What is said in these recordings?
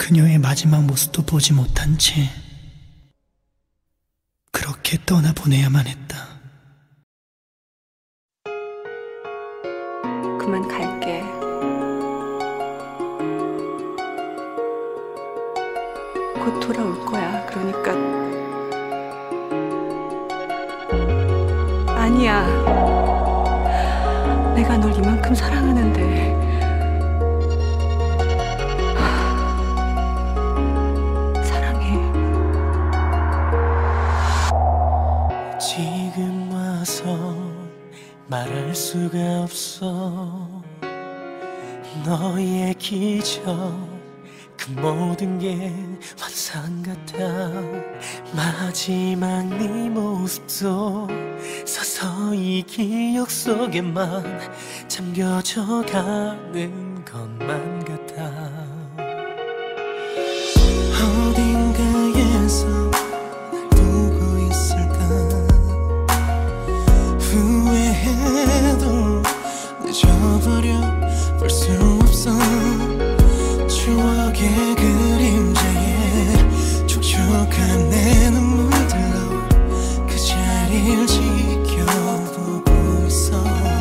그녀의 마지막 모습도 보지 못한 채 그렇게 떠나보내야만 했다. 그만 갈게. 곧 돌아올 거야. 그러니까 아니야. 내가 널 이만큼 사랑하는데 사랑해. 지금 와서 말할 수가 없어. 너의 기적 그 모든 게 환상 같아. 마지막 네 모습도 서서히 기억 속에만 잠겨져 가는 것만 같아. 어딘가에서 날 두고 있을까. 후회해도 잊어버려 볼 수 없어. 추억의 그림자에 촉촉한 내 눈물들로 그 자리를 지켜보고 있어.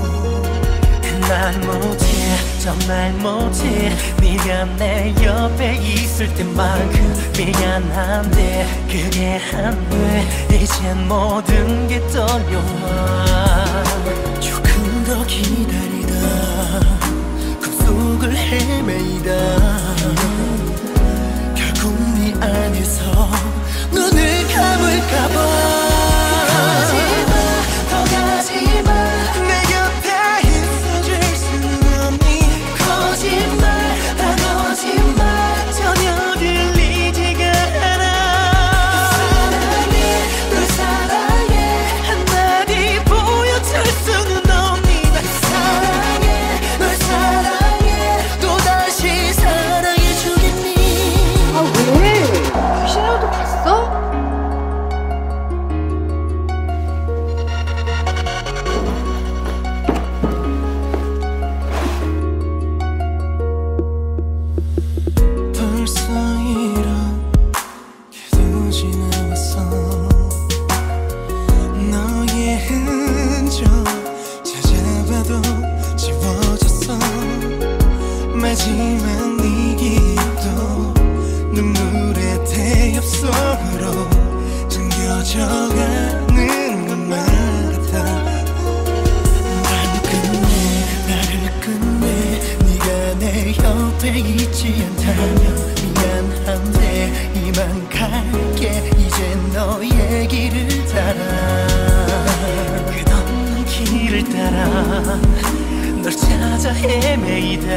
난 못해 정말 못해 네가 내 옆에 있을 때만큼 미안한데 그게 안 돼. 이젠 모든 게 떨려와. 조금 더 기다리다 꿈속을 헤매이다 결국 네 안에서 눈을 감을까봐. 가지마 더 가지마 내 곁에 있어줄 수는 없니. 거짓말 다 거짓말 전혀 들리지가 않아. 사랑해 널 사랑해 한마디 보여줄 수는 없니. 날 사랑해 널 사랑해 또다시 사랑해주겠니. 아 왜? 귀신이라도 봤어? 벌써 이렇게도 지나왔어. 너의 흔적 찾아봐도 지워졌어. 마지막 네 기억도 눈물의 태엽 속으로 잠겨져가는 것만 같아. 나를 끝내 나를 끝내 네가 내 옆에 있지 않다면 미안한데 이만 갈게. 이제 너의 길을 따라 끝없는 길을 따라 널 찾아 헤매이다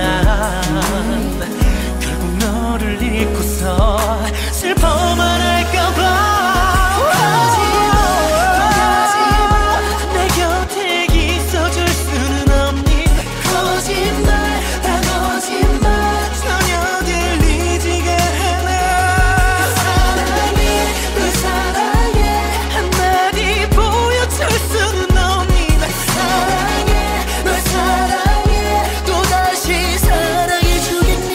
결국 너를 잊고서 슬퍼만 할까봐. 내 곁에 있어줄 수는 없니. 거짓말 다 거짓말 전혀 들리지가 않아. 사랑해 널 사랑해 한마디 보여줄 수는 없니. 날 사랑해 널 사랑해 또다시 사랑해주겠니.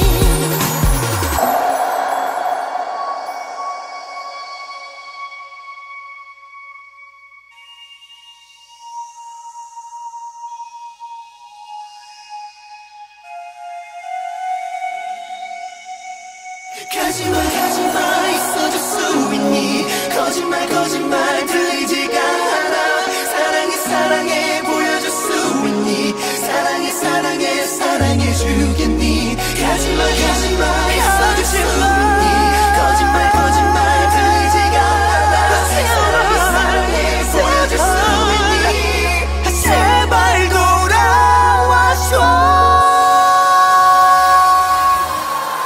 가지마 가지마 있어줄 수 있니. 거짓말 거짓말 들리지가 않아. 사랑해 사랑해 보여줄 수 있니. 사랑해 사랑해 사랑해주겠니. 가지마 가지마 있어줄 수 있니. 거짓말 거짓말 들리지가 않아. 사랑해 사랑해 보여줄 수 있니. 제발 돌아와줘.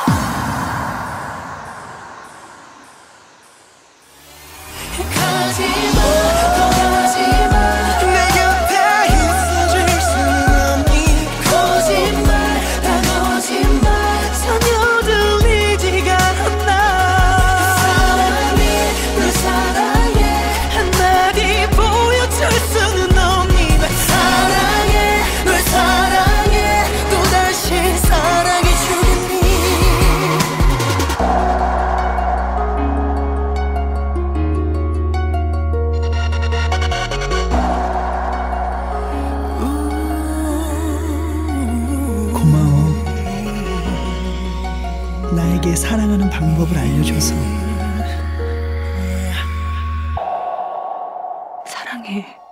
가지 나에게 사랑하는 방법을 알려줘서 사랑해.